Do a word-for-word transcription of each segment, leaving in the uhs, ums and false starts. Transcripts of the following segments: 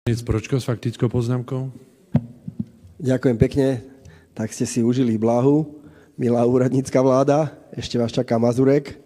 Pročko s faktickou poznámkou. Ďakujem pekne. Tak ste si užili Blahu, milá úradnícka vláda. Ešte vás čaká Mazurek.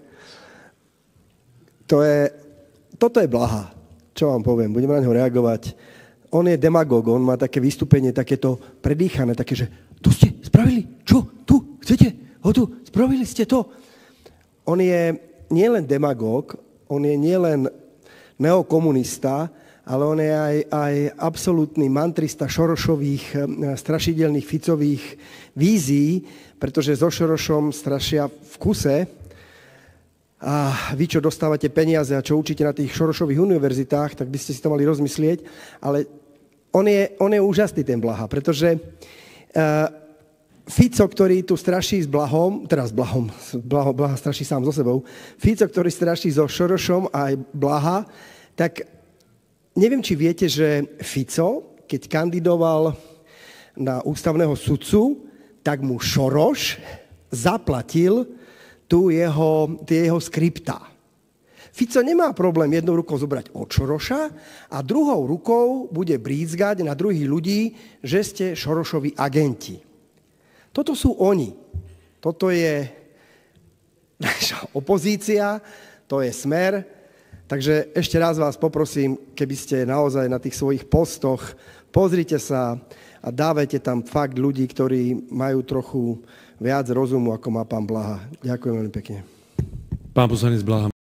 To je, toto je Blaha. Čo vám poviem? Budem na ňo reagovať. On je demagóg, on má také vystúpenie, takéto predýchané, také, že to ste spravili? Čo? Tu? Chcete? Ho tu? Spravili ste to? On je nielen demagóg, on je nielen neokomunista, ale on je aj, aj absolútny mantrista Šorošových strašidelných Ficových vízií, pretože so Šorošom strašia v kuse. A vy, čo dostávate peniaze a čo učíte na tých Šorošových univerzitách, tak by ste si to mali rozmyslieť. Ale on je, on je úžasný, ten Blaha, pretože uh, Fico, ktorý tu straší s Blahom, teda s Blahom, Blaho, Blaha straší sám so sebou, Fico, ktorý straší so Šorošom a aj Blaha, tak neviem, či viete, že Fico, keď kandidoval na ústavného sudcu, tak mu Šoroš zaplatil tu jeho, tie jeho skriptá. Fico nemá problém jednou rukou zobrať od Šoroša a druhou rukou bude brízgať na druhých ľudí, že ste Šorošovi agenti. Toto sú oni. Toto je naša opozícia, to je Smer. Takže ešte raz vás poprosím, keby ste naozaj na tých svojich postoch, pozrite sa a dávajte tam fakt ľudí, ktorí majú trochu viac rozumu, ako má pán Blaha. Ďakujem veľmi pekne. Pán poslanec Blaha.